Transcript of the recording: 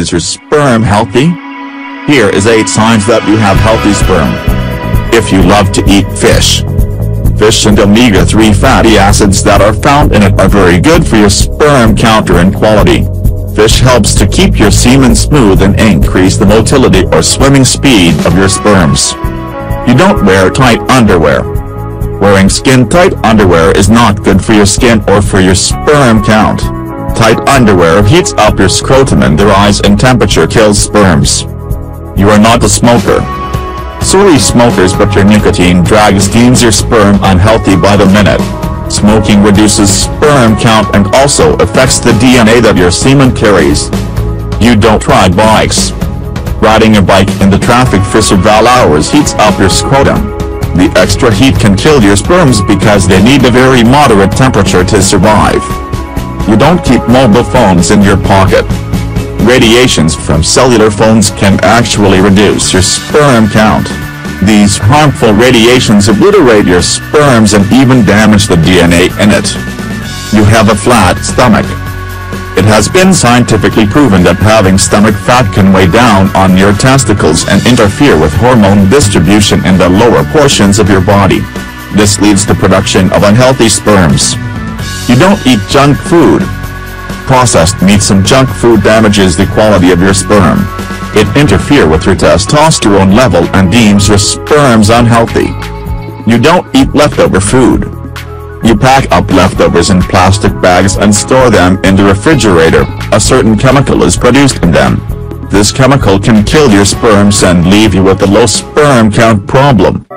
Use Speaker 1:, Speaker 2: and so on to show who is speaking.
Speaker 1: Is your sperm healthy? Here is 8 signs that you have healthy sperm. If you love to eat fish. Fish and omega-3 fatty acids that are found in it are very good for your sperm count and quality. Fish helps to keep your semen smooth and increase the motility or swimming speed of your sperms. You don't wear tight underwear. Wearing skin-tight underwear is not good for your skin or for your sperm count. Tight underwear heats up your scrotum and the rise in temperature kills sperms. You are not a smoker. Sorry smokers, but your nicotine drags deems your sperm unhealthy by the minute. Smoking reduces sperm count and also affects the DNA that your semen carries. You don't ride bikes. Riding a bike in the traffic for several hours heats up your scrotum. The extra heat can kill your sperms because they need a very moderate temperature to survive. You don't keep mobile phones in your pocket. Radiations from cellular phones can actually reduce your sperm count. These harmful radiations obliterate your sperms and even damage the DNA in it. You have a flat stomach. It has been scientifically proven that having stomach fat can weigh down on your testicles and interfere with hormone distribution in the lower portions of your body. This leads to production of unhealthy sperms. You don't eat junk food. Processed meats and junk food damages the quality of your sperm. It interferes with your testosterone level and deems your sperms unhealthy. You don't eat leftover food. You pack up leftovers in plastic bags and store them in the refrigerator. A certain chemical is produced in them. This chemical can kill your sperms and leave you with a low sperm count problem.